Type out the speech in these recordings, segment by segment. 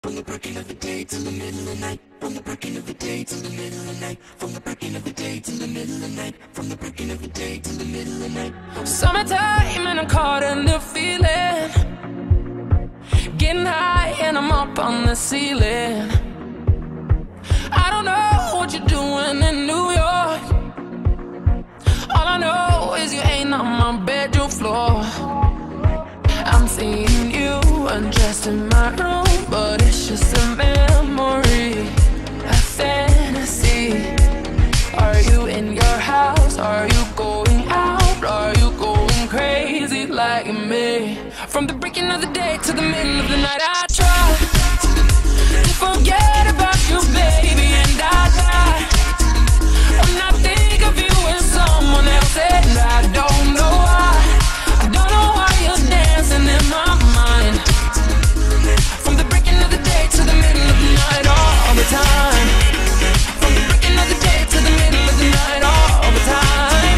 From the breaking of the day till the middle of the night. From the breaking of the day till the middle of the night. From the breaking of the day till the middle of the night. From the breaking of the day till the middle of the night. Summertime and I'm caught in the feeling. Getting high and I'm up on the ceiling. I don't know what you're doing in New York. All I know is you ain't on my bedroom floor. I'm seeing you undressed in my room, but it's just a memory, a fantasy. Are you in your house? Are you going out? Are you going crazy like me? From the breaking of the day to the middle of the night, I try to forget about you, baby, and I die when I think of you and someone else, and I don't know why. I don't know why you're dancing in my mind. From the breaking of the day to the middle of the night, all the time. From the breaking of the day to the middle of the night, all the time.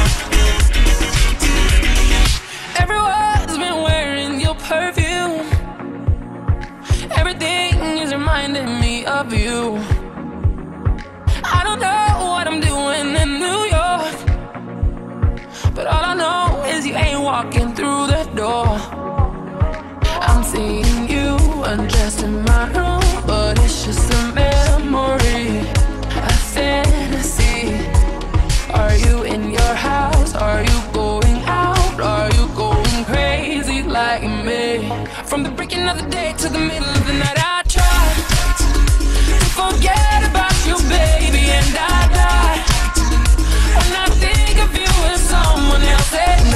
Everyone's been wearing your perfume. Everything is reminding me of you. I don't know what I'm doing in New York, but all I know is you ain't walking through the door. I'm seeing you undressed in my room, but it's just a memory, a fantasy. Are you in your house? Are you going out? Are you going crazy like me? From the breaking of the day to the middle of the night, I try to forget about you, baby, and I die when I think of you and someone else.